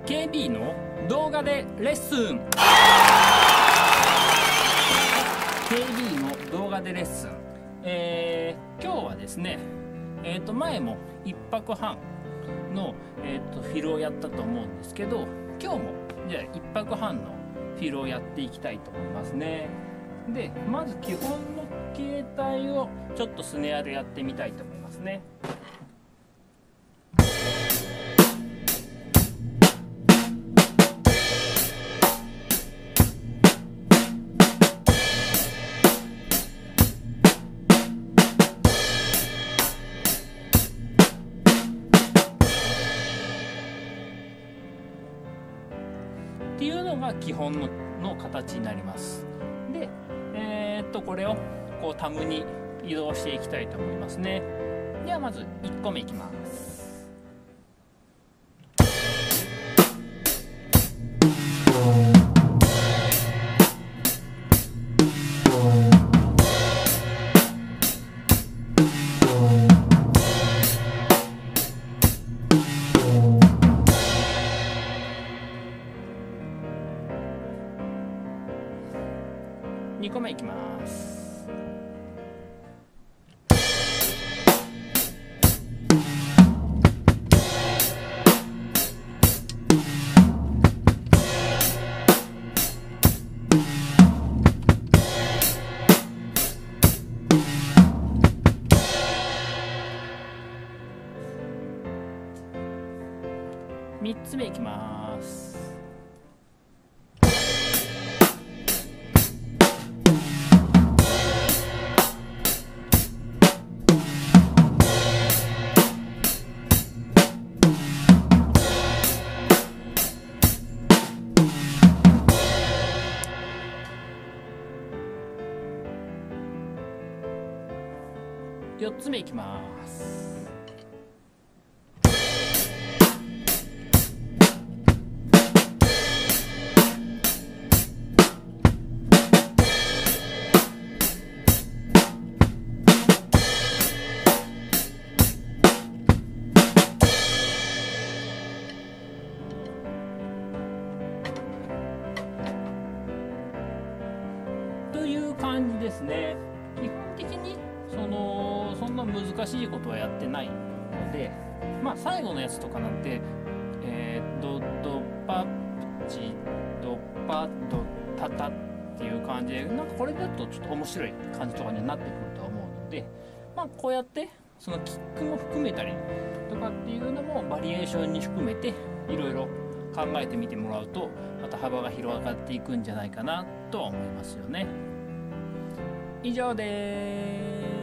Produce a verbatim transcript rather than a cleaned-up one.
ケービー の動画でレッスン ケービー の動画でレッスン、えー、今日はですね、えー、と前もいっぱくはんの、えー、とフィルをやったと思うんですけど、今日もじゃあいっぱくはんのフィルをやっていきたいと思いますね。でまず基本の形態をちょっとスネアでやってみたいと思いますね。っていうのが基本 の, の形になります。で、えー、っとこれをこうタムに移動していきたいと思いますね。ではまずいっこめいきます。にこめいきます。みっつめいきます。よっつめいきます。という感じですね。基本的にそのそんな難しいことはやってないので、まあ最後のやつとかなんて、えー、ドドパチドパドタタっていう感じで、なんかこれだとちょっと面白い感じとかになってくると思うので、まあこうやってそのキックも含めたりとかっていうのもバリエーションに含めていろいろ考えてみてもらうと、また幅が広がっていくんじゃないかなとは思いますよね。以上です。